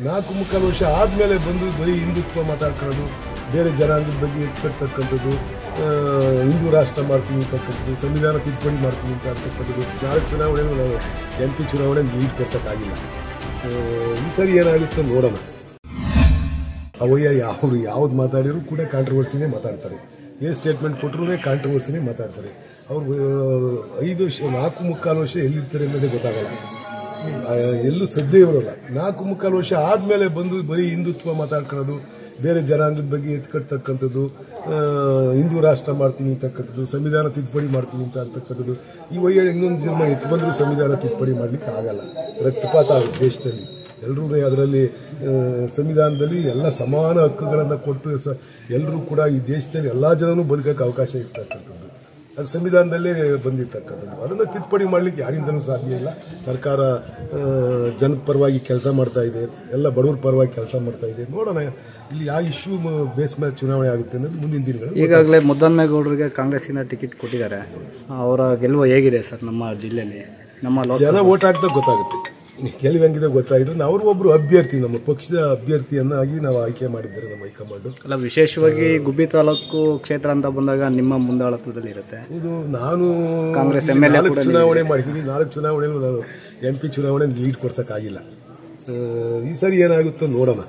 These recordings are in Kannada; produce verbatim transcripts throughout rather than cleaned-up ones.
ನಾಲ್ಕು ಮುಕ್ಕಾಲು ವರ್ಷ ಆದಮೇಲೆ ಬಂದು ಬರೀ ಹಿಂದುತ್ವ ಮಾತಾಡ್ಕೊಳ್ಳೋದು, ಬೇರೆ ಜನಾಂಗದ ಬಗ್ಗೆ ಎತ್ಕಟ್ಟತಕ್ಕಂಥದ್ದು, ಹಿಂದೂ ರಾಷ್ಟ್ರ ಮಾಡ್ತೀನಿ ಅಂತಕ್ಕಂಥದ್ದು, ಸಂವಿಧಾನ ತಿದ್ದುಪಡಿ ಮಾಡ್ತೀನಿ ಅಂತ ಅಂತಕ್ಕಂಥದ್ದು. ನಾಳೆ ಚುನಾವಣೆಯೂ ನಾವು ಎಂ ಪಿ ಚುನಾವಣೆ ಲೀಡ್ ಕೊಡ್ಸೋಕ್ಕಾಗಿಲ್ಲ. ಈ ಸರಿ ಏನಾಗುತ್ತೆ ನೋಡೋಣ. ಅವಯ್ಯ ಯಾವ್ದು ಯಾವ್ದು ಮಾತಾಡಿದ್ರು ಕೂಡ ಕಾಂಟ್ರವರ್ಸಿನೇ ಮಾತಾಡ್ತಾರೆ. ಏನು ಸ್ಟೇಟ್ಮೆಂಟ್ ಕೊಟ್ಟರು ಕಾಂಟ್ರವರ್ಸಿನೇ ಮಾತಾಡ್ತಾರೆ. ಅವರು ಐದು ವರ್ಷ ನಾಲ್ಕು ಮುಕ್ಕಾಲು ವರ್ಷ ಎಲ್ಲಿರ್ತಾರೆ ಅನ್ನೋದೇ ಗೊತ್ತಾಗಲ್ಲ, ಎಲ್ಲೂ ಸದ್ಯ ಇರೋಲ್ಲ. ನಾಲ್ಕು ಮುಕ್ಕಾಲು ವರ್ಷ ಆದಮೇಲೆ ಬಂದು ಬರೀ ಹಿಂದುತ್ವ ಮಾತಾಡ್ಕೊಳ್ಳೋದು, ಬೇರೆ ಜನಾಂಗದ ಬಗ್ಗೆ ಎತ್ಕಟ್ಟತಕ್ಕಂಥದ್ದು, ಹಿಂದೂ ರಾಷ್ಟ್ರ ಮಾಡ್ತೀನಿ ಅಂತಕ್ಕಂಥದ್ದು, ಸಂವಿಧಾನ ತಿದ್ದುಪಡಿ ಮಾಡ್ತೀನಿ ಅಂತ ಅಂತಕ್ಕಂಥದ್ದು. ಈ ವಯ್ಯ ಇನ್ನೊಂದು ಜನ್ಮ ಎತ್ತು ಬಂದರೂ ಸಂವಿಧಾನ ತಿದ್ದುಪಡಿ ಮಾಡಲಿಕ್ಕೆ ಆಗಲ್ಲ. ರಕ್ತಪಾತ ಆಗುತ್ತೆ ದೇಶದಲ್ಲಿ. ಎಲ್ಲರೂ ಅದರಲ್ಲಿ ಸಂವಿಧಾನದಲ್ಲಿ ಎಲ್ಲ ಸಮಾನ ಹಕ್ಕುಗಳನ್ನು ಕೊಟ್ಟು ಸ ಎಲ್ಲರೂ ಕೂಡ ಈ ದೇಶದಲ್ಲಿ ಎಲ್ಲ ಜನನೂ ಬದುಕೋಕ್ಕೆ ಅವಕಾಶ ಇರ್ತಕ್ಕಂಥದ್ದು. ಅದು ಸಂವಿಧಾನದಲ್ಲೇ ಬಂದಿರ್ತಕ್ಕಂಥದ್ದು. ಅದನ್ನು ತಿದ್ದುಪಡಿ ಮಾಡಲಿಕ್ಕೆ ಯಾರಿಂದಲೂ ಸಾಧ್ಯ ಇಲ್ಲ. ಸರ್ಕಾರ ಜನದ ಪರವಾಗಿ ಕೆಲಸ ಮಾಡ್ತಾ ಇದೆ, ಎಲ್ಲ ಬಡವರ ಪರವಾಗಿ ಕೆಲಸ ಮಾಡ್ತಾ ಇದೆ. ನೋಡೋಣ ಇಲ್ಲಿ ಯಾವ ಇಶ್ಯೂ ಬೇಸ್ ಮೇಲೆ ಚುನಾವಣೆ ಆಗುತ್ತೆ ಅನ್ನೋದು ಮುಂದಿನ ದಿನಗಳು. ಈಗಾಗಲೇ ಮುದ್ದನ್ಮೇಗೌಡರಿಗೆ ಕಾಂಗ್ರೆಸ್ಸಿನ ಟಿಕೆಟ್ ಕೊಟ್ಟಿದ್ದಾರೆ. ಅವರ ಗೆಲುವು ಹೇಗಿದೆ ಸರ್ ನಮ್ಮ ಜಿಲ್ಲೆಯಲ್ಲಿ? ನಮ್ಮ ಜನ ಓಟ್ ಹಾಕ್ದಾಗ ಗೊತ್ತಾಗುತ್ತೆ, ಗೆಲುವು ಹೆಂಗಿದೆ ಗೊತ್ತಾಗಿದ್ರೆ. ಅವರು ಒಬ್ಬರು ಅಭ್ಯರ್ಥಿ, ನಮ್ಮ ಪಕ್ಷದ ಅಭ್ಯರ್ಥಿಯನ್ನಾಗಿ ನಾವು ಆಯ್ಕೆ ಮಾಡಿದ್ದಾರೆ ನಮ್ಮ ಹೈಕಮಾಂಡ್. ಅಲ್ಲ, ವಿಶೇಷವಾಗಿ ಗುಬ್ಬಿ ತಾಲೂಕು ಕ್ಷೇತ್ರ ಅಂತ ಬಂದಾಗ ನಿಮ್ಮ ಮುಂದಾಳತ್ವದಲ್ಲಿ ಇರುತ್ತೆ. ಇದು ನಾನು ಕಾಂಗ್ರೆಸ್ ಎಂ ಎಲ್ ಎ ಚುನಾವಣೆ ಮಾಡಿದ್ದೀನಿ. ನಾಲ್ಕು ಚುನಾವಣೆಯಲ್ಲೂ ನಾನು ಎಂ ಪಿ ಚುನಾವಣೆ ಲೀಡ್ ಕೊಡ್ಸೋಕ್ಕಾಗಿಲ್ಲ. ಈ ಸರಿ ಏನಾಗುತ್ತೋ ನೋಡೋಣ.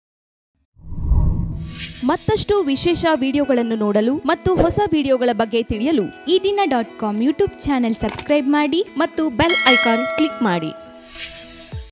ಮತ್ತಷ್ಟು ವಿಶೇಷ ವಿಡಿಯೋಗಳನ್ನು ನೋಡಲು ಮತ್ತು ಹೊಸ ವಿಡಿಯೋಗಳ ಬಗ್ಗೆ ತಿಳಿಯಲು Eedina dot com YouTube channel subscribe ಮಾಡಿ ಮತ್ತು ಬೆಲ್ ಐಕಾನ್ ಕ್ಲಿಕ್ ಮಾಡಿ.